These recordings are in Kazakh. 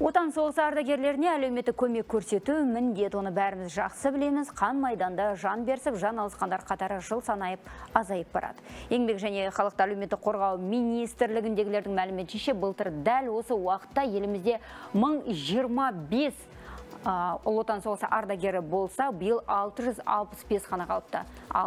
Отан соғысы ардагерлеріне әлеуметтік көмек көрсету міндет, оны бәріміз жақсы білеміз. Қан майданда жан берсіп, жан алысқандар қатары жыл санайып азайып барады. Еңбек және халықты әлеуметтік қорғау министрлігіндегілердің мәліметінше былтыр дәл осы уақытта елімізде 1025 Ұлы отан соғысы ардагері болса, биыл 665 қана қалыпты.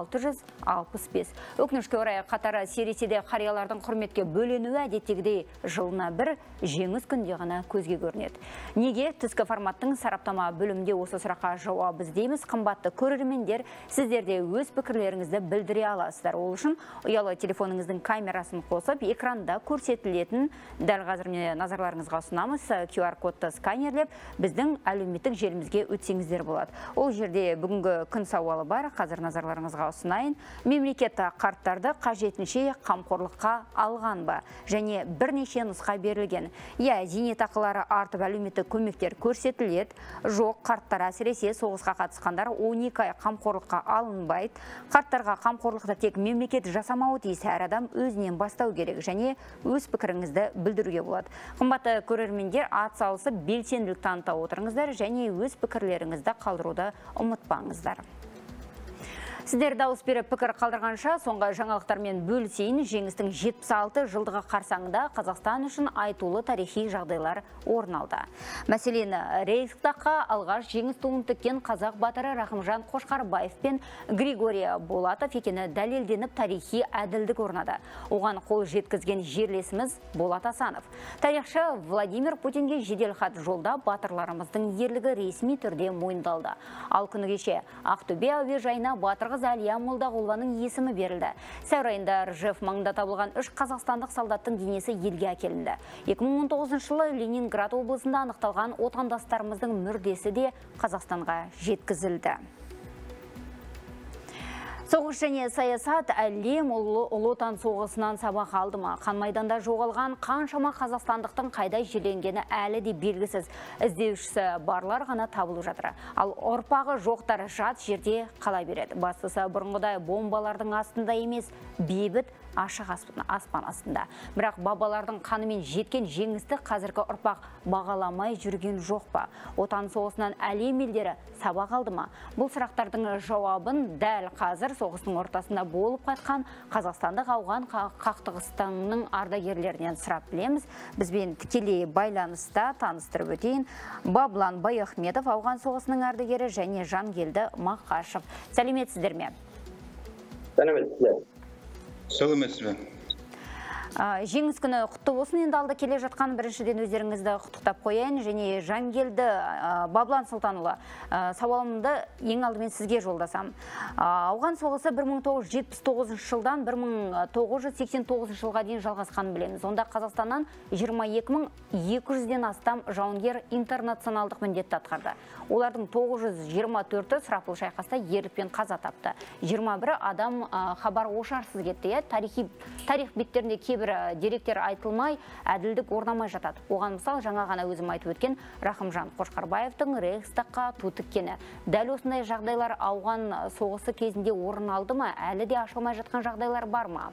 665. Өкінішке орай қатары сиресе қариялардың құрметке бөленуі әдеттегідей жылына бір жеңіс күнде ғана көзге көрінеді. Неге? Түскі форматтың сараптама бөлімінде осы сұраққа жауап іздейміз. Қымбатты көрермендер, сіздер де өз пікірлеріңізді білдіре аласыздар. Ол үшін ұялы телефоныңыздың камерасын қосып, экранда көрсетілетін, дәл қазір назарларыңызға ұсынамыз, QR-кодты сканерлеп, біздің әлеуметтік желімізге өтсеңіздер болады. Ол жерде бүгінгі күн сауалы бар, қазір назарларыңызға ұсынайын. Мемлекет қарттарды қажетінше қамқорлыққа алған ба? Және бірнеше нұсқа берілген. Зейнетақылары артып әлеуметтік көмектер көрсетіледі. Жоқ, қарттар әсіресе соғысқа қатысқандар 12 ай қамқорлыққа алынбайды. Қарттарға қамқорлықты тек мемлекет жасамауы тиіс, әр адам өзінен бастау керек, және өз пікіріңізді білдіруге болады. Қымбатты көрермендер, атсалысып белсенділік таныта отырыңыздар, және өз пікірлеріңізді қалдыруды ұмытпаңыздар. Сіздер дауыс беріп пікір қалдырғанша, соңғы жаңалықтармен бөлісейін. Жеңістің 76 жылдығы қарсаңында Қазақстан үшін айтулы тарихи жағдайлар орын алды. Мәселен, Рейхстагқа алғаш жеңіс туын тіккен қазақ батыры Рахымжан Қошқарбаев пен Григорий Болатов екені дәлелденіп, тарихи әділдік орнады. Оған қол жеткізген жерлесіміз Болат Асанов. Тарихшы Владимир Путинге жеделхат жолдап, батырларымыздың ерлігі ресми түрде мойындалды. Ал күні кеше Ақтөбе әуежайына батыр Әлия Молдағұлованың есімі берілді. Сәуір айында Ржев маңында табылған 3 қазақстандық солдаттың денесі елге әкелінді. 2019 жылы Ленинград облысында анықталған отандастарымыздың мүрдесі де Қазақстанға жеткізілді. Соғыс және саясат әлем Ұлы отан соғысынан сабақ алды ма? Қан майданда жоғалған қаншама қазақстандықтың қайда жерленгені әлі де белгісіз. Іздеушісі барлар ғана табылып жатыр. Ал ұрпағы жоқтар жат жерде қала береді. Бастысы бұрынғыдай бомбалардың астында емес, бейбіт ашық аспан астында. Бірақ бабалардың қанымен жеткен жеңісті қазіргі ұрпақ бағаламай жүрген жоқ па? Отан соғысынан әлем елдері сабақ алды ма? Бұл сұрақтардың жауабын дәл қазір соғыстың ортасында болып қайтқан қазақстандық ауған қақтығыстанның ардагерлерінен сұрап білеміз. Бізбен тікелей байланыста таныстырып өтейін. Баблан Байахметов, ауған соғысының ардагері, және Жангелді Мақашев. Сәлеметсіздер ме? Сәлеметсіздер. Сәлеметсіз. Жеңіс күні құтты болсын. Енді алда келе жатқан біріншіден өздеріңізді құттықтап қояйын, және Жангелді Баблан Сұлтанұлы, сауалымды ең алдымен сізге жолдасам. Ауған соғысы 1979 жылдан 1989 жылға дейін жалғасқанын білеміз. Онда Қазақстаннан 22.200-ден астам жауынгер интернационалдық міндетті атқарды. Олардың 924-і сұрапыл шайқаста ерлікпен қаза тапты. 21 адам хабар ошарсыз кетті. Тарих беттерінде кейбір деректер айтылмай, әділдік орнамай жатады. Оған мысал, жаңа ғана өзім айтып өткен Рахымжан Қошқарбаевтың Рейхстагқа ту тіккені. Дәл осындай жағдайлар ауған соғысы кезінде орын алды ма? Әлі де ашылмай жатқан жағдайлар бар ма?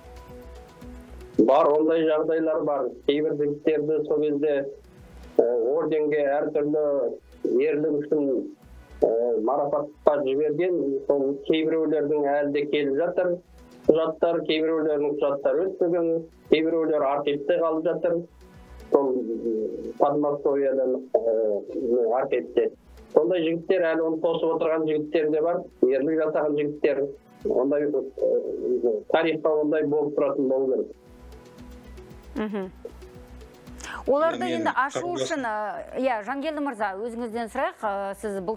Бар, ондай жағдайлар бар. Кейбір жігіттерді сол кезде орденге әртүрлі ерлік үшін марапатқа жіберген, сол кейбіреулердің әлі де келіп жатыр. Құжаттар, кейбіреулердің құжаттары өтпеген, кейбіреулер архивте қалып жатыр. Сол Подмосковьядан архивте. Сондай жігіттер, әлі оны тосып отырған жігіттер де бар, ерлік жасаған жігіттер. Ондай тарихта ондай болып тұратын болу керек. Оларды енді ашу үшін, Жангелді мырза, өзіңізден сұрайық, сіз бұл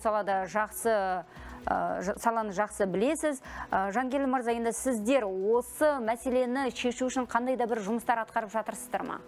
саланы жақсы білесіз. Жангелді мырза, енді сіздер осы мәселені шешу үшін қандай да бір жұмыстар атқарып жатырсыздар ма?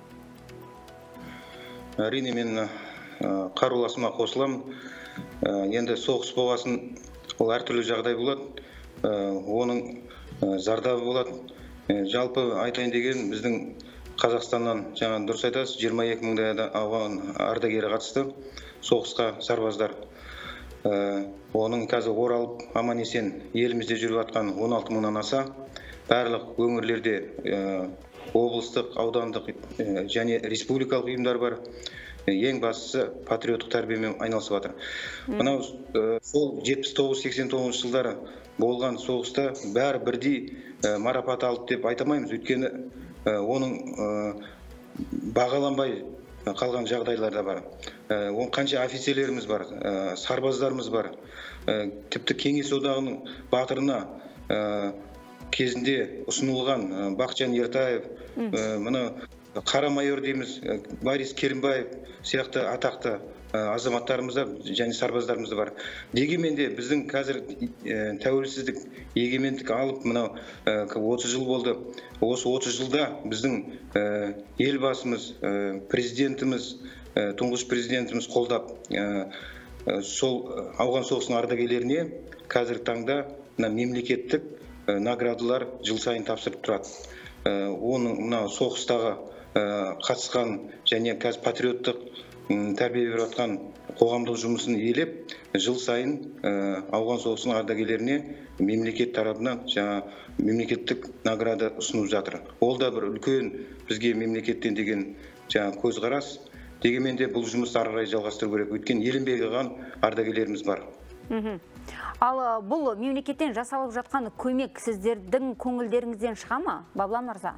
Әрине, мен қаруласыма қосылам. Енді соғыс болғасын, ол әртүрлі жағдай болады. Оның зардабы болады. Жалпы айтайын деген, біздің Қазақстаннан, жаңа дұрыс айтасыз, 22.000 ауған ардагері қатысты соғысқа сарбаздар. Оның қазір оралып, аман есен елімізде жүріп жатқан 16.000-нан аса, барлық өңірлерде облыстық, аудандық және республикалық ұйымдар бар. ең бастысы патриоттық тәрбиемен айналысып жатыр. Мынау сол 79-89 жылдары болған соғыста бәрі бірдей марапат алды деп айтамаймыз, өйткені оның бағаланбай қалған жағдайлар да бар. Он қанша офицерлеріміз бар, сарбаздарымыз бар. Тіпті Кеңес одағының батырына кезінде ұсынылған Бақытжан Ертаев, мына қара майор дейміз, Борис Керімбаев сияқты атақты азаматтарымыз және сарбаздарымыз бар. Дегенмен де біздің қазір тәуелсіздік, егемендік алып мынау 30 жыл болды. Осы 30 жылда біздің елбасымыз, президентіміз, тұңғыш президентіміз қолдап сол ауған соғысының ардагерлеріне қазіргі таңда мемлекеттік наградалар жыл сайын тапсырып тұрады. Оның мынау соғыстағы қатысқан және қазір патриоттық тәрбие беріп жатқан қоғамдық жұмысын елеп, жыл сайын ауған соғысының ардагерлеріне мемлекет тарапынан жаңа мемлекеттік награда ұсынып жатыр. Ол да бір үлкен бізге мемлекеттен деген жаңа көзқарас. Дегенмен де бұл жұмысты ары қарай жалғастыру керек. Өйткені еленбей қалған ардагерлеріміз бар. Ал бұл мемлекеттен жасалып жатқан көмек сіздердің көңілдеріңізден шыға ма, Баблан мырза?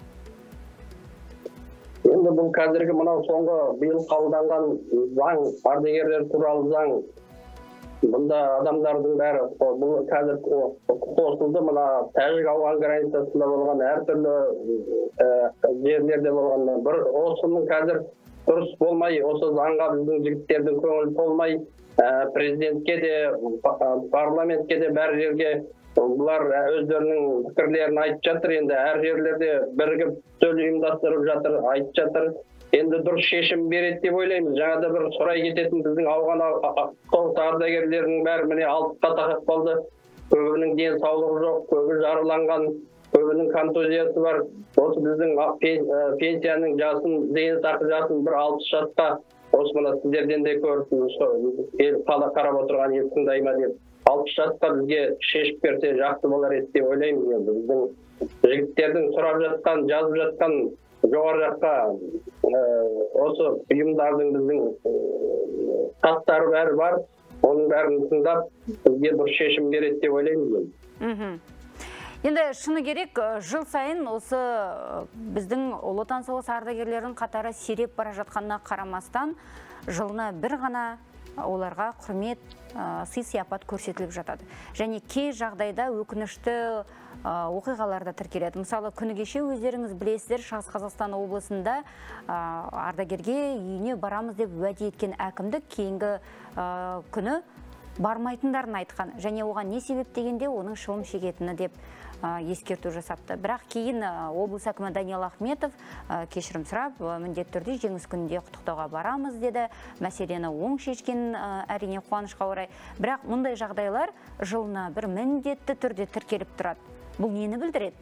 Енді бұл қазіргі мынау соңғы биыл қабылданған заң, ардагерлер туралы заң, бұнда адамдардың бәрі бұл қазір қосылды. Мына Тәжік ауған границасында болған, әртүрлі жерлерде болған бір осының қазір дұрыс болмай, осы заңға біздің жігіттердің көңілі толмай, президентке де, парламентке де бәр жерге бұлар өздерінің пікірлерін айтып жатыр. Енді әр жерлерде бірігіп сөз ұйымдастырып жатыр, айтып жатыр. Енді дұрыс шешім береді деп ойлаймыз. Жаңада бір сұрай кететін біздің ауған соғыс ардагерлерінің бәрі міне алтыққа тақап қалды. Көбінің денсаулығы жоқ, көбі жараланған, көбінің контузиясы бар. Осы біздің пенсияның жасын, зейнетақы жасын бір 60 жасқа, осы мына сіздерден де көріп, қарап отырған ел тыңдай ма деп, 60 жасқа бізге шешіп берсе жақсы болар еді деп ойлаймыз. Біздің жігіттердің сұрап жатқан, жазып жатқан жоғары жаққа осы ұйымдардың біздің тастары бәрі бар. Оның бәрін тыңдап, бізге бір шешім береді деп ойлаймыз. Енді шыны керек, жыл сайын осы біздің Ұлы Отан соғысы ардагерлерінің қатары сиреп бара жатқанына қарамастан, жылына бір ғана оларға құрмет, сый-сияпат көрсетіліп жатады. Және кей жағдайда өкінішті оқиғаларда тіркеледі. Мысалы, күні кеше өздеріңіз білесіздер, Шығыс Қазақстан облысында ардагерге үйіне барамыз деп уәде еткен әкімдік кейінгі күні бармайтындарын айтқан. Және оған не себеп дегенде оның шылым шегетіні деп ескерту жасапты. Бірақ кейін облыс әкімі Даниал Ахметов кешірім сұрап, міндетті түрде жеңіс күнінде құттықтауға барамыз деді. Мәселені оң шешкен, әрине қуанышқа орай. Бірақ мұндай жағдайлар жылына бір міндетті түрде тіркеліп тұрады. Бұл нені білдіреді?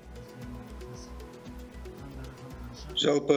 Жалпы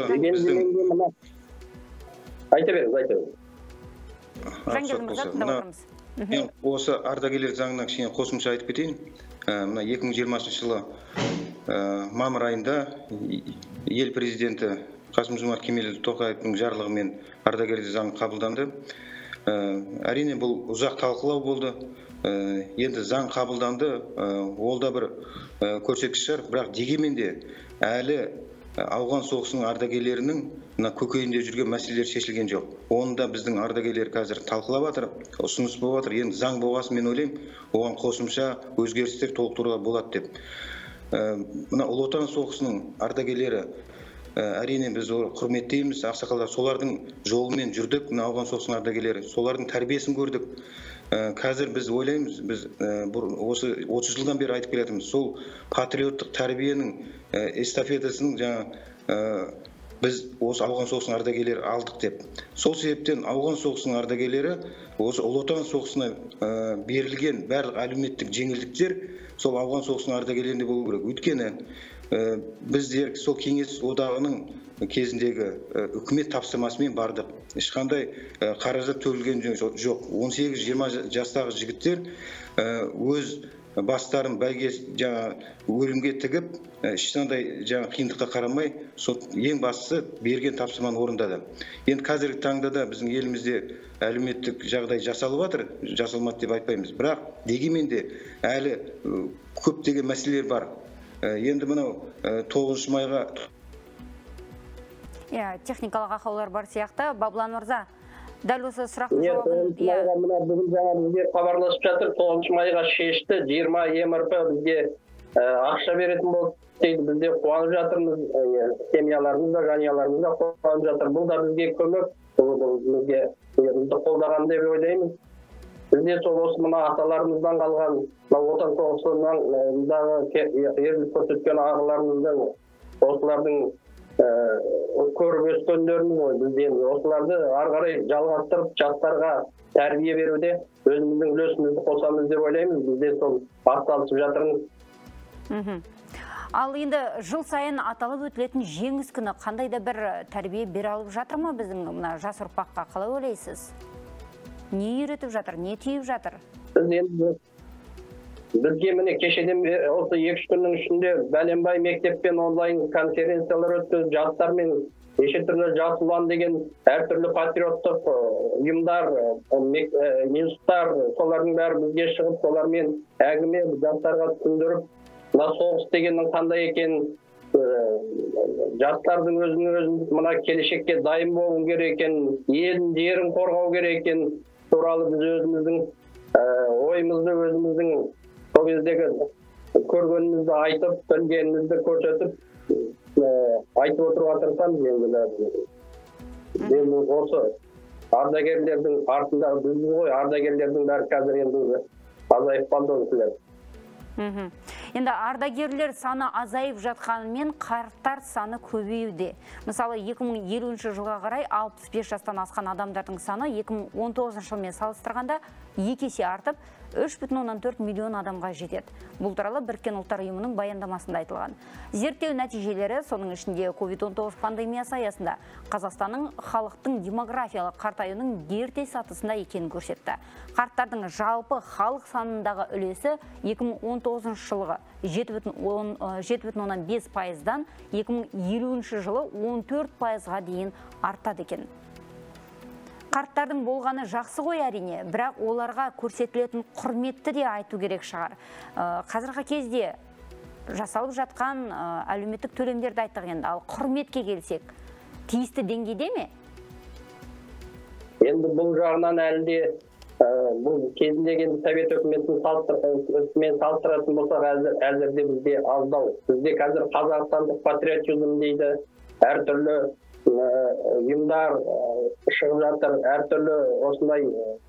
біздің осы ардагерлер заңына кішкене қосымша айтып кетейін. Мына 2020 жылы мамыр айында ел президенті Қасым-Жомарт Кемелұлы Тоқаевтың жарлығымен ардагерлер заңы қабылданды. Әрине бұл ұзақ талқылау болды. Енді заң қабылданды, ол да бір көрсеткіш шығар, бірақ дегенмен де әлі ауған соғысының ардагерлерінің көкейінде жүрген мәселелер шешілген жоқ. Оны да біздің ардагерлер қазір талқылап жатыр, ұсыныс болып жатыр. Енді заң болғасын мен ойлаймын, оған қосымша өзгерістер толықтыруға болады деп. Мына Ұлы Отан соғысының ардагерлері әрине біз құрметтейміз, ақсақалдар, солардың жолымен жүрдік, мына ауған соғысының ардагерлері, солардың тәрбиесін көрдік. Қазір біз ойлаймыз, біз осы 30 жылдан бері айтып келетіміз, сол патриоттық тәрбиенің эстафетасын біз осы ауған соғысының ардагерлері алдық деп. Сол себептен ауған соғысының ардагерлері осы Ұлы Отан соғысына берілген барлық әлеуметтік жеңілдіктер сол ауған соғысының ардагерлерінде болу керек. Өйткені біздер сол Кеңес одағының кезіндегі үкімет тапсырмасымен бардық. Ешқандай қаражат төгілген жоқ. 18-20 жастағы жігіттер өз бастарын бәйге өлімге тігіп, ешқандай қиындыққа қарамай, ең бастысы берген тапсырманы орындады. Енді қазіргі таңда да біздің елімізде әлеуметтік жағдай жасалып жатыр, жасалмады деп айтпаймыз. Бірақ дегенмен де әлі көптеген мәселелер бар. Енді мынау 9 майға техникалық ақаулар бар сияқты. Баблан мырза, дәл осы сұрақтың жауабын бүгін жаңа бізге хабарласып жатыр, 9 майға шешті, 20 МРП бізге ақша беретін болды дейді. Бізде қуанып жатырмыз, семьяларымыз да, жанұяларымыз да қуанып жатыр. Бұл да бізге көмек, бізге қолдаған деп ойлаймыз. Бізде сол осы мына аталарымыздан қалған, отан соғысынан ерлік көрсеткен ағаларымыздың, осылардың көріп өскендеріміз ғой. Біз осыларды ары қарай жалғастырып, жастарға тәрбие беруде өзіміздің үлесімізді қосамыз деп ойлаймыз. Бізде сол атсалысып жатырмыз. Ал енді жыл сайын аталып өтілетін жеңіс күні қандай да бір тәрбие бере алып жатыр ма біздің мына жас ұрпаққа, қалай ойлайсыз? Не үйретіп жатыр, не түйіп жатыр? Бізге міне кешеден осы 2-3 күннің ішінде бәленбай мектеппен онлайн конференциялар өтті, жастармен неше түрлі жас ұлан деген әртүрлі патриоттық ұйымдар, институттар, солардың бәрі бізге шығып, солармен әңгіме жастарға түсіндіріп, мына соғыс дегеннің қандай екенін, жастардың өзінің мына келешекке дайын болу керек екенін, елін, жерін қорғау керек екенін туралы біз өзіміздің ойымызды, өзіміздің сол кездегі көргенімізді айтып, білгенімізді көрсетіп, айтып отыруға тырысамыз. Енді осы ардагерлердің артында біздің ғой, ардагерлердің бәрі қазір енді азайып қалды осылар. Енді ардагерлер саны азайып жатқанымен қарттар саны көбеюде. Мысалы 2050 жылға қарай 65 жастан асқан адамдардың саны 2019 жылмен салыстырғанда 2 есе артып 3,4 миллион адамға жетеді. Бұл туралы Біріккен ұлттар ұйымының баяндамасында айтылған. Зерттеу нәтижелері соның ішінде COVID-19 пандемиясы аясында Қазақстанның халықтың демографиялық қартаюының ерте сатысында екенін көрсетті. Қарттардың жалпы халық санындағы үлесі 2019 жылғы 7,5%-дан 2050 жылы 14%-ға дейін артады екен. Қарттардың болғаны жақсы ғой әрине, бірақ оларға көрсетілетін құрметті де айту керек шығар. Қазіргі кезде жасалып жатқан әлеуметтік төлемдерді айттық енді, ал құрметке келсек, тиісті деңгейде ме? Енді бұл жағынан әлде бұл кезіндегі совет өкіметімен салыстыратын болсақ, әзірде бізде аздау. Бізде қазір қазақстандық патриотизм дейді, әртүрлі ұйымдар шығып жатыр, әртүрлі осындай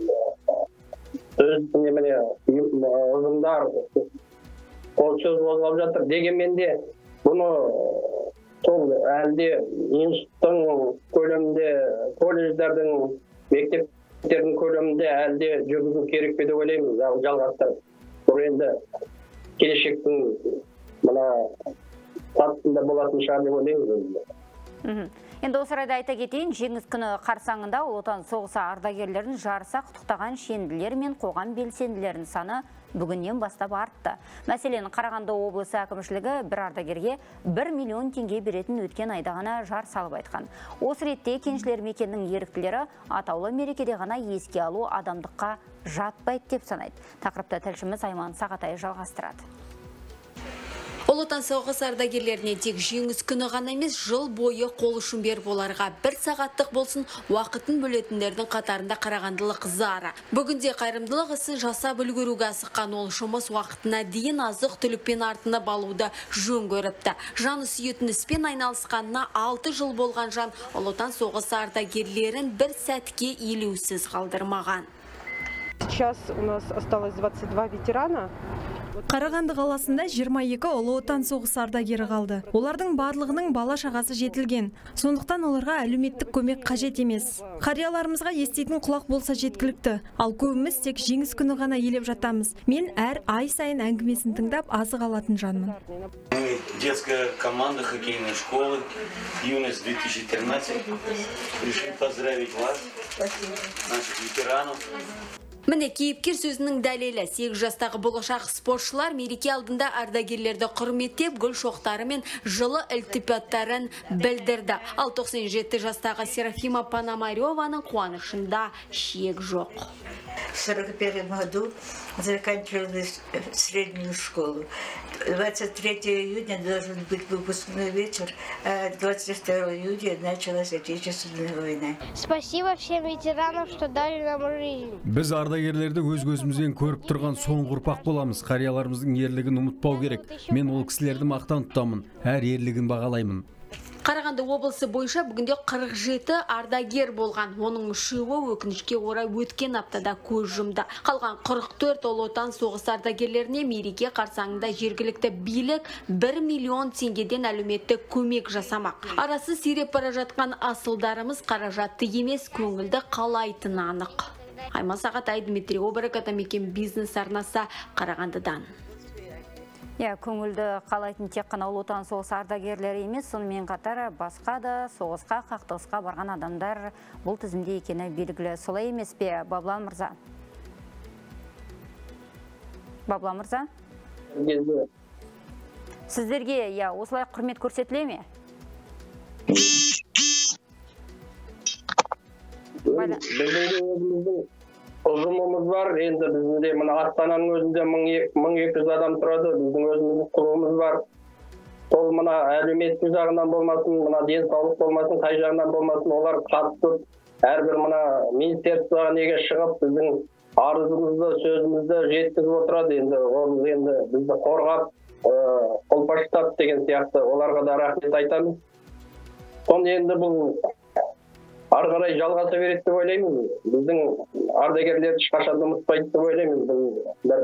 ұжымдар сөз қозғап жатыр. Дегенмен де бұны сол әлде институттың көлемінде, колледждердің, мектептердің көлемінде әлде жүргізу керек пе деп ойлаймыз, жалғастырып. Бұл енді келешектің мына сатысында болатын шығар деп ойлаймыз. Енді осы орайда айта кетейін, жеңіс күні қарсаңында Ұлы Отан соғысы ардагерлерін жарыса құттықтаған шенділер мен қоғам белсенділерінің саны бүгіннен бастап артты. Мәселен, Қарағанды облысы әкімшілігі бір ардагерге 1 миллион теңге беретін өткен айда ғана жар салып айтқан. Осы ретте кеншілер мекеннің еріктілері атаулы мерекеде ғана еске алу адамдыққа жатпайды деп санайды. Тақырыпты тілшіміз Айман Сағатай жалғастырады. Ұлы Отан соғысы ардагерлеріне тек жеңіс күні ғана емес, жыл бойы қол ұшын беріп оларға 1 сағаттық болсын уақытын бөлетіндердің қатарында қарағандылық Зара. Бүгінде қайырымдылық ісін жасап үлгеруге асыққан ол жұмыс уақытына дейін азық-түлікпен артына балуды жөн көріпті. Жаны сүйетін іспен айналысқанына 6 жыл болған жан Ұлы Отан соғысы ардагерлерін бір сәтке елеусіз қалдырмаған. Сейчас у нас осталось 22 ветерана. Қарағанды қаласында 22 Ұлы Отан соғысы ардагері қалды. Олардың барлығының бала шағасы жетілген. Сондықтан оларға әлеуметтік көмек қажет емес. Қарияларымызға еститін құлақ болса жеткілікті. Ал көбіміз тек жеңіс күні ғана елеп жатамыз. Мен әр ай сайын әңгімесін тыңдап азық алатын жанмын. Детская команда хоккейной школы «Юность 2013». Пришли поздравить вас, наших ветеранов. Міне кейіпкер сөзінің дәлелі. 8 жастағы болашақ спортшылар мереке алдында ардагерлерді құрметтеп, гүл шоқтары мен жылы ілтипаттарын білдірді. Ал 97 жастағы Серафима Пономареваның қуанышында шек жоқ. В 1941 году заканчивала среднюю школу. 23 июня должен быть выпускной вечер, а 22 июня началась Отечественная война. Спасибо всем ветеранам, что дали нам жизнь. Біз ардагерлерді өз көзімізден көріп тұрған соңғы ұрпақ боламыз. Қарияларымыздың ерлігін ұмытпау керек. Мен ол кісілерді мақтан тұтамын, әр ерлігін бағалаймын. Қарағанды облысы бойынша бүгінде 47 ардагер болған. Оның үшеуі өкінішке орай өткен аптада көз жұмды. Қалған 44 ұлы отан соғыс ардагерлеріне мереке қарсаңында жергілікті билік 1 миллион теңгеден әлеуметтік көмек жасамақ. Арасы сиреп бара жатқан асылдарымыз қаражатты емес, көңілді қалайтыны анық. Айман Сағатай, Дмитрий Обырық, Атамекен бизнес арнасы, Қарағандыдан. Көңілді қалайтын тек қана ұлы отан соғыс ардагерлері емес, сонымен қатар басқа да соғысқа, қақтығысқа барған адамдар бұл тізімде екені белгілі. Солай емес пе, Баблан мырза? Баблан мырза? Сіздерге осылай құрмет көрсетіле ме? Ұжымымыз бар, енді бізде мына Астананың өзінде 1200 адам тұрады, біздің өзіміздің клубымыз бар. Сол мына әлеуметтік жағынан болмасын, мына денсаулық болмасын, қай жағынан болмасын, олар қатысып, әрбір мына министерствоға неге шығып, біздің арызымызды, сөзімізді жеткізіп отырады. Енді ол енді бізді қорғап, қолпаштап деген сияқты оларға да рахмет айтамыз. Соны енді бұл ары қарай жалғаса береді деп ойлаймыз. Біздің ардагерлерді ешқашан ұмытпайды деп ойлаймыз. Бұл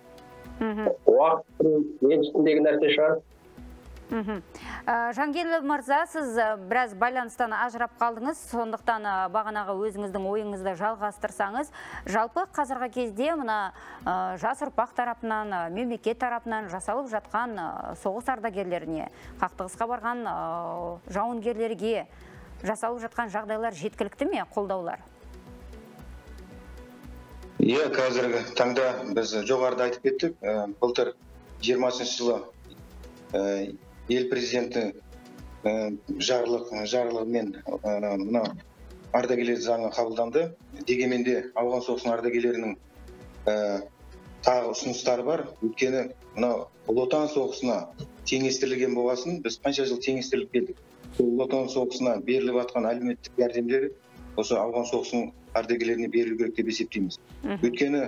уақыттың еншісіндегі нәрсе шығар. Жангелді мырза, сіз біраз байланыстан ажырап қалдыңыз, сондықтан бағанағы өзіңіздің ойыңызды жалғастырсаңыз, жалпы қазіргі кезде мына жас ұрпақ тарапынан, мемлекет тарапынан жасалып жатқан соғыс ардагерлеріне, қақтығысқа барған жауынгерлерге жасалып жатқан жағдайлар жеткілікті ме, қолдаулар? Қазіргі таңда біз жоғарыда айтып кеттік. Былтыр 20-шы жылы ел президенті жарлығымен мына ардагерлер заңы қабылданды. Дегенмен де ауған соғысының ардагерлерінің тағы ұсыныстары бар. Өйткені мына ұлы отан соғысына теңестірілген болғасын, біз қанша жыл теңестіріліп келдік. Ұлы отан соғысына беріліп жатқан әлеуметтік жәрдемдер осы ауған соғысының ардагерлеріне берілу керек деп есептейміз. Өйткені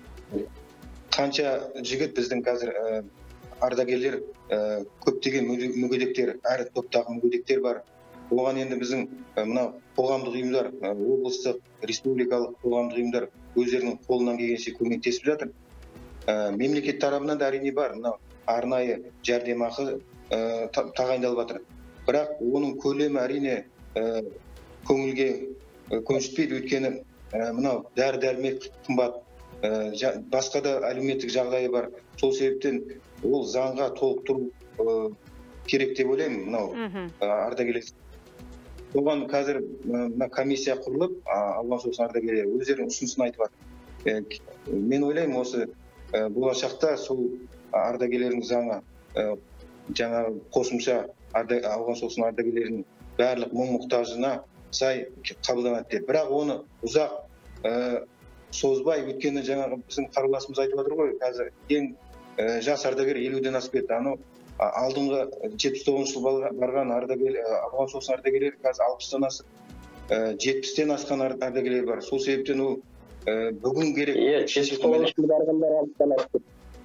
қанша жігіт біздің қазір ардагерлер көптеген мүгедектер, әр топтағы мүгедектер бар. Оған енді біздің мына қоғамдық ұйымдар, облыстық, республикалық қоғамдық ұйымдар өздерінің қолынан келгенше көмектесіп жатыр. Мемлекет тарапынан да әрине бар, мына арнайы жәрдемақы тағайындалып жатыр. Бірақ оның көлемі әрине көңілге көншітпейді, өйткені мынау дәрі-дәрмек қымбат, басқа да әлеуметтік жағдайы бар. Сол себептен ол заңға толықтыру керек деп ойлаймын, мынау ардагерлер. Оған қазір комиссия құрылып, ауған соғыс ардагерлері өздерінің ұсынысын айтып жатыр. Мен ойлаймын, осы болашақта сол ардагерлердің заңы жаңа қосымша ауған соғысының ардагерлерінің барлық мұң-мұқтажына сай қабылданады деп. Бірақ оны ұзақ созбай, өткені жаңағы біздің қаруласымыз айтып отыр ғой, қазір ең жас ардагер 50-ден асып кетті. Алдыңғы 79 жыл барған ауған соғысының ардагерлері қазір 60-тан асып, 70-тен асқан ардагерлер бар. Сол себептен ол бүгін керек. 79 жыл барғандар 60-тан асып.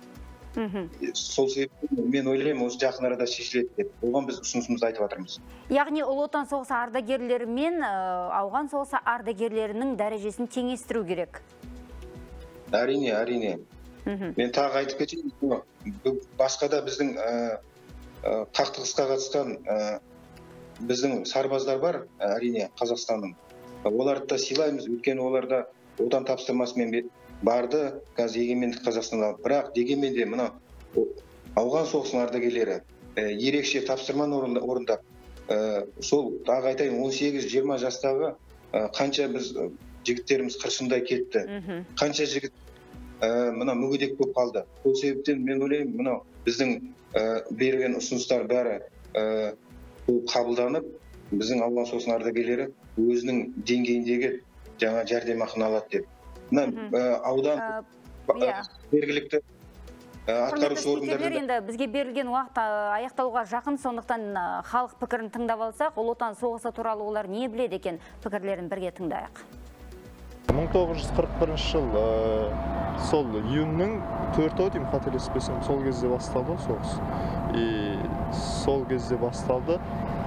Сол себептен мен ойлаймын, осы жақын арада шешіледі деп. Оған біз ұсынысымызды айтып жатырмыз. Яғни ұлы отан соғысы ардагерлері мен ауған соғысы ардагерлерінің дәрежесін теңестіру керек. Әрине. Мен тағы айтып кетейін, басқа да біздің қақтығысқа қатысқан біздің сарбаздар бар, әрине Қазақстанның. Оларды да сыйлаймыз, өйткені оларда отан тапсырмасымен барды, қазір егемендік Қазақстанда. Бірақ дегенмен де мына ауған соғысының ардагерлері ерекше тапсырманы орындап, сол тағы айтайын, 18-20 жастағы қанша біз жігіттеріміз қыршындай кетті. Қанша жігіт мына мүгедек болып қалды. Сол себептен мен ойлаймын, мына біздің берген ұсыныстар бәрі қабылданып, біздің ауған соғысының ардагерлері өзінің деңгейіндегі жаңа жәрдемақыны алады деп. Мына аудан бергілікті атқарушы органдар енді бізге берілген уақыт аяқталуға жақын, сондықтан халық пікірін тыңдап алсақ, Ұлы Отан соғысы туралы олар не біледі екен, пікірлерін бірге тыңдайық. 1941 жыл сол июньнің 4-і деймін, қателеспесем, сол кезде басталды соғыс. Сол кезде басталды.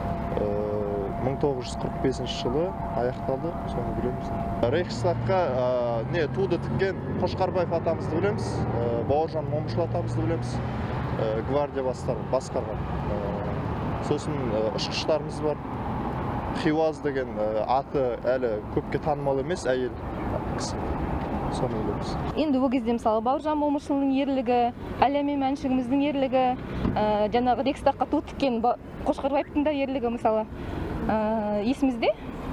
1945 жылы аяқталды, соны білеміз. Рейхстагқа туды тіккен Қошқарбаев атамызды білеміз, Бауыржан Момышұлы атамызды білеміз, гвардия басқарған. Сосын ұшқыштарымыз бар. Хиуаз деген аты әлі көпке танымал емес, әйел кісі. Соны білеміз. Енді ол кезде мысалы Бауыржан Момышұлының ерлігі, Әлия Мәншігіміздің ерлігі, жаңағы Рейхстагқа ту тіккен Қошқарбаевтың да ерлігі мысалы есімізде.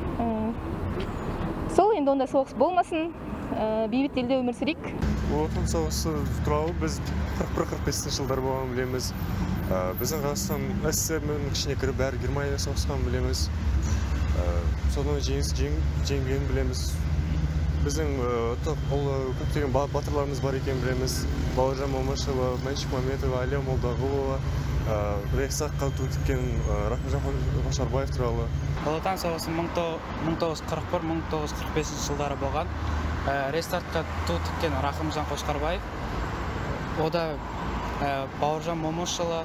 Сол енді онда соғыс болмасын, бейбіт елде өмір сүрейік. Ұлы Отан соғысы туралы біз 41-45 жылдар болғанын білеміз. Біздің Қазақстан СССР-нің ішіне кіріп бәрі Германия соғысқанын білеміз. Содан жеңгенін білеміз. Біздің көптеген батырларымыз бар екенін білеміз. Бауыржан Момышұлы, Мәншүк Мәметова, Әлия Молдағұлова, Рейхстагқа ту тіккен Рахымжан Қошқарбаев туралы. Ұлы Отан соғысы 1941-1945 жылдары болған. Рейхстагқа ту тіккен Рахымжан Қошқарбаев, ода Бауыржан Момышұлы,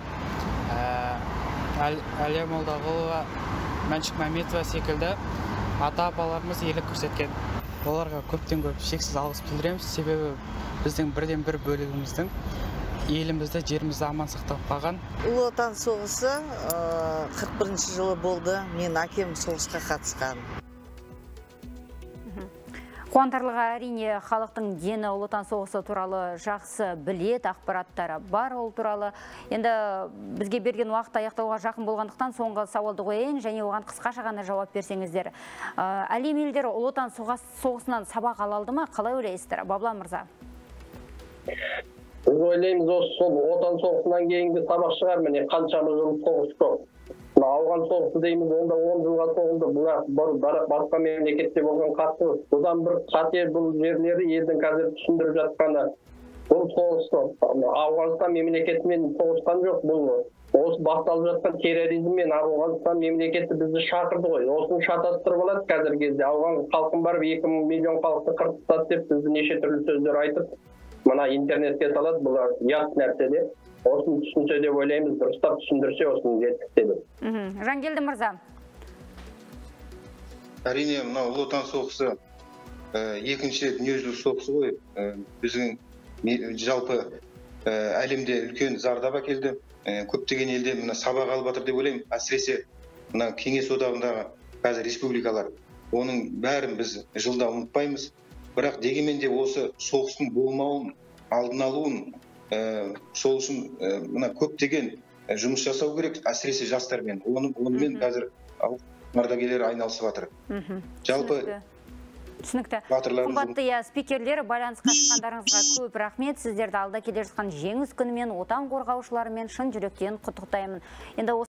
Әлия Молдағұлова, Мәншүк Мәметова секілді ата-апаларымыз ерлік көрсеткен. Оларға көптен көп шексіз алғыс білдіреміз, себебі біздің бірден бір бөлігіміздің елімізді, жерімізді аман сақтап қалған. Ұлы Отан соғысы 41 жылы болды. Мен әкем соғысқа қатысқан. Қуантарлығы әрине халықтың дені Ұлы Отан соғысы туралы жақсы білет, ақпараттары бар ол туралы. Енді бізге берген уақыт аяқтауға жақын болғандықтан соңғы сауалды қояйын және оған қысқаша ғана жауап берсеңіздер. Әлем елдері Ұлы Отан соғысынан сабақ ала алды ма? Қалай ойлайсыздар, Бабла мырза? Біз ойлаймыз, осы Отан соғысынан кейінгі сабақ шығар, міне қаншама жыл соғыс көп. Ауған соғысы дейміз, онда 10 жылға соғылды. Бұл басқа мемлекетте болған қақтығыс. Бұдан бір қате бұл жерлері елдің қазір түсіндіріп жатқаны. Бұл соғыс Ауғанстан мемлекетімен соғысқан жоқ. Бұл осы басталып жатқан терроризммен Ауғанстан мемлекеті бізді шақырды ғой. Осыны шатастырып алады қазіргі кезде. Ауған халқын барып 2 миллион халықты қырып тастады деп бізді неше түрлі сөздер айтып, мына интернетке салады. Бұлар ұят нәрсе де. Осыны түсінсе деп ойлаймыз, дұрыстап түсіндірсе осыны жеткізсе деп. Жангелді мырза. Әрине, мына Ұлы Отан соғысы екінші дүниежүзілік соғысы ғой. Біздің жалпы әлемде үлкен зардап әкелді. Көптеген елде мына сабақ алып жатыр деп ойлаймын. Әсіресе мына Кеңес одағындағы қазір республикалар. Оның бәрін біз жылда ұмытпаймыз. Бірақ дегенмен де осы соғыстың болмауын, алдын алуын сол үшін мына көптеген жұмыс жасау керек, әсіресе жастармен. Онымен қазір ардагерлер айналысып жатыр. Жалпы түсінікті. Қымбатты спикерлер, байланысқа шыққандарыңызға көп рахмет. Сіздерді алда келе жатқан жеңіс күнімен, отан қорғаушыларымен шын жүректен құттықтаймын. Енді